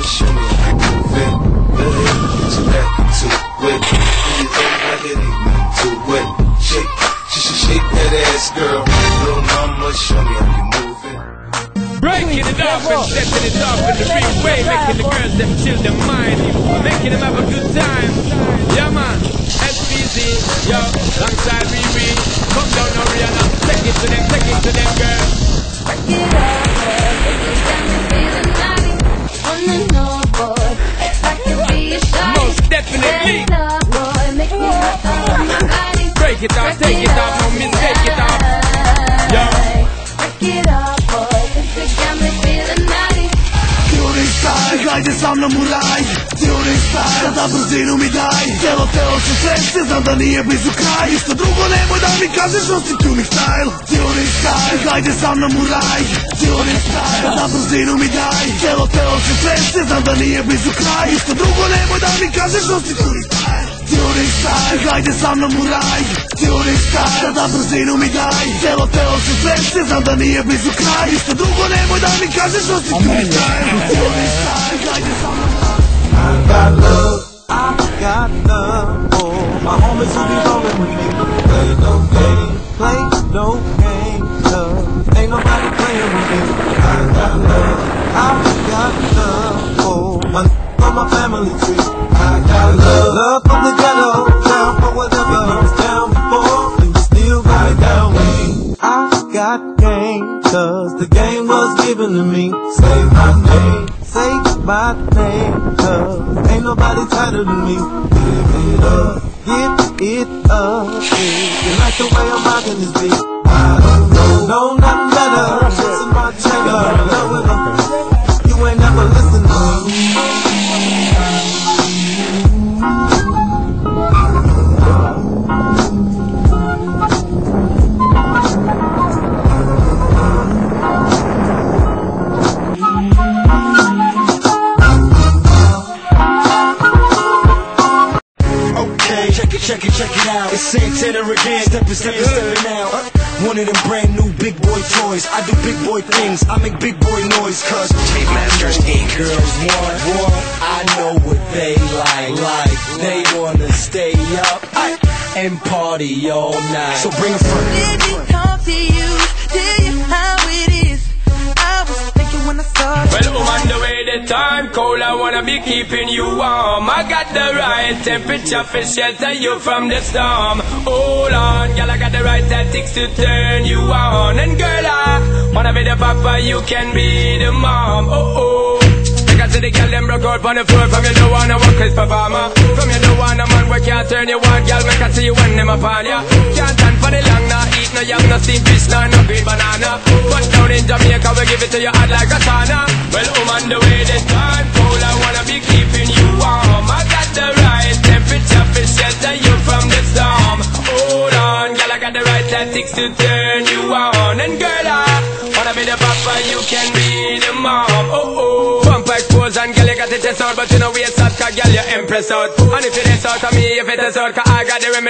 show me how you move it. Go ahead, get your back into it. When you throw my head into it. Shake that ass, girl. Little mama, show me how you move it. Breaking it up and stepping it up in the freeway, making the girls them chill their mind, making them have a good time. Yeah man, SPZ, yo, alongside Riri. Come down now Rihanna, take it to them girls. Break it up, baby, got me feeling naughty. Wanna know, boy, if I can be a shawty. Most definitely. Stand up, boy, make me hot all on my body. Break it up, take it up, no miss, take it up. Yo. Break it up, boy, cause you got me feeling naughty. Theory style, hajde sa mnom u raj. Theory style, sada brzinu mi daj. Telo se sreće, znam da nije blizu kraj. Ništa drugo nemoj da mi kažeš, nosim tuning style. Theory style, hajde sa mnom u raj. Theory style, sada brzinu mi daj. Telo se sreće, znam da nije blizu kraj. Ništa drugo nemoj da mi kažeš, nosim tuning style. Theory style, hajde sa mnom u raj. Theory style, sada brzinu mi daj. Telo se sreće, znam da nije blizu kraj. Ništa drugo nemoj da mi kažeš, nosim tuning style. Theory style, hajde sa mnom u raj. I got love for my homies who be rolling with me. Play no game, cause ain't nobody playing with me. I got love for my family tree. I got love from the ghetto, down for whatever was down before, and you still got it down with me. I got game, cause the game was given to me. Say my name, cause ain't nobody tighter than me. Give it up, you like the way I'm rocking this beat. I don't know nothing better. Listen my checker, you ain't never listened to me. Check it out. It's Santana again. Stepping out. One of them brand new big boy toys. I do big boy things. I make big boy noise. Cause Tape Masters Inc. girls want. I know what they like. They wanna stay up and party all night. So bring a friend. Did he talk to you? Tell you how it is? I was thinking when I saw you. Well, on the way the time cold, I wanna be keeping you warm. I got the right temperature for shelter you from the storm. Hold on, girl, I got the right tactics to turn you on. And girl, I wanna be the papa, you can be the mom. Oh. I see the girl them broke out on the floor. From you don't wanna work as performer. From you don't wanna man where can't turn you on. Girl, make I see you when them upon ya. Can't stand for the long, nah. Eat no yam, no steamed fish, no green banana. But down in Jamaica we give it to you hot like a sauna. Well, on the way this time cold, I wanna be keeping you warm. I got the right temperature for shelter you from the storm. Hold on, girl, I got the right tactics to turn you on. And girl, I wanna be the papa, you can be the mom. Oh. Pose and girl, you got to test out, but you know we ain't start, cause girl, you impress out. And if it is out of me, if it is out, cause I got the remedy.